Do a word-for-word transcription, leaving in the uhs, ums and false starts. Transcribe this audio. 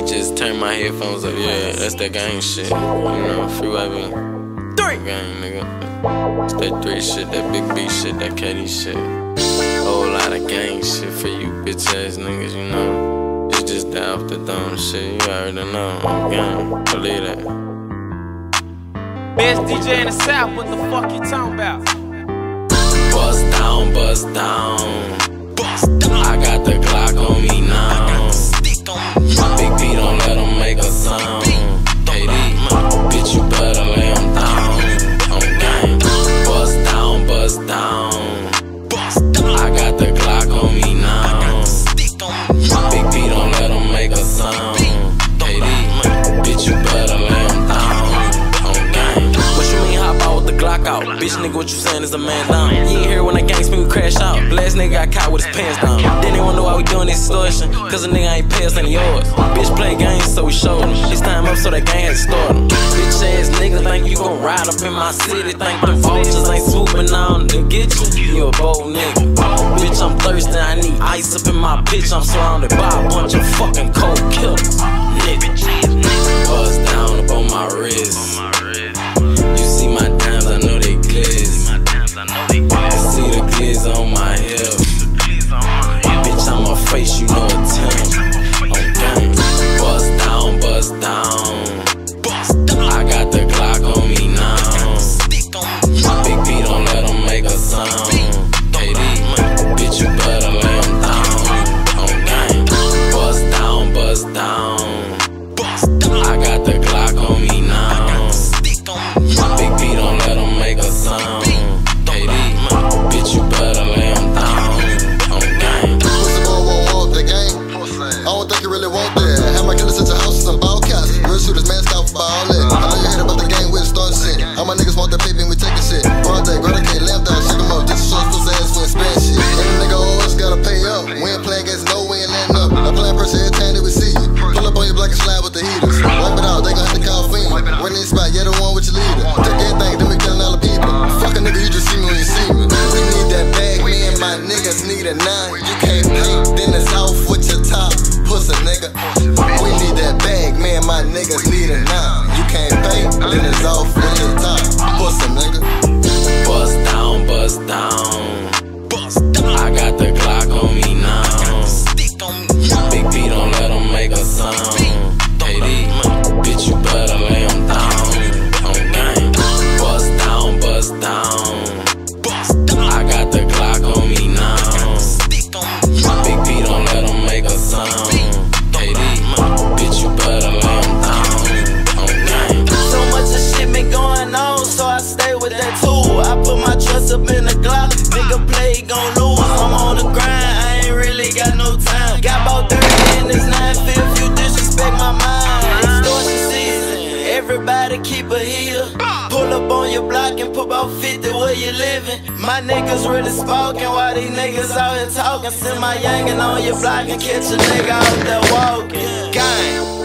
just turn my headphones up. Yeah, that's that gang shit. You know, freeway be three gang, nigga. It's that three shit, that big B shit, that K D shit. Whole lot of gang shit for you bitch ass niggas, you know. It's just that off the dome shit. You already know. Gang, believe that. Best D J in the South, what the fuck you talking about? Bust down, bust down, bust down. I got the Glock on me now. Big B don't let them make a sound. K D, bitch, you better lay them down. On game, bust down, bust down, bust down. I got the Glock on me now. Big B don't let them make a sound. K D, bitch, you better lay them down. On game. What you mean hop out with the Glock out? Bitch, nigga, what you saying is a man down. You ain't hear when that gang spin, we crash out. Last nigga got caught with his pants down. Then they wanna know why we doing this extortion, cause a nigga ain't pay us any yours. Bitch play games, so we showed him. It's time up, so that gang had to start him. Bitch ass nigga think you gon' ride up in my city. Think the vultures ain't swooping on to get you. You a bold nigga. Bitch, I'm thirsty, I need ice up in my pitch. I'm surrounded by a bunch of fucking cold killers. Nigga, bust down up on my wrist. You see my dimes, I know they glitz. See the glitz on my hip. Bitch, I'ma face, you know it's him. On game, bust down, bust down, bust down. I got the Glock on me now. Big B don't let them make a sound. K D, bitch, you better lay them down. On game, bust down, bust down, bust down. I got the Glock on me now. Big B don't let them make a sound. K D, bitch, you better lay them down. On game. Pussy boy won't walk the game. I don't think you really want that. Have my killers at your house with some ball caps. Real shooters mask out for all that. I know you heard about the game with start shit. All my niggas want that paper and we taking shit. Broad day, grab a K, lamp down, shake them up. Just to show us ass we ain't spend shit. Every nigga always gotta pay up. We ain't playing against no, we ain't letting up. I plan pressure every time that we see you. Pull up on your block and slide with the heaters. Wipe it out, they gon' have to call FEMA. When in spot, yeah, the one with your leader. Take everything, then we killing all the people. Fuck a nigga, you just see me when you see me. We need that bag, me and my niggas need a nine. You can't pay, then it's off with your top. Pussy nigga, we need that bag, me and my niggas need a nine. You can't pay, then it's off with your top. Pussy nigga. Bust down, bust down, bust down. I got the Glock on me now. Big B don't let them make a sound. K D, bitch, you better lay them down. On game, bust down, bust down, bust down. I got the Glock on me now. Big B don't let them make a sound. K D, bitch, you better lay them down. On game. So much of shit been going on, so I stay with that tool. I put my trust up in the Glock. Nigga play, gon' lose. I'm on the grind, I ain't really got no time. Got about thirty in this nine fifth, you disrespect my mind. Extortion season, everybody keep a heater. Pull up on your block and put about fifty where you living. My niggas really spoken while these niggas out here talking. Send my youngin' on your block and catch a nigga out there walking. Gang.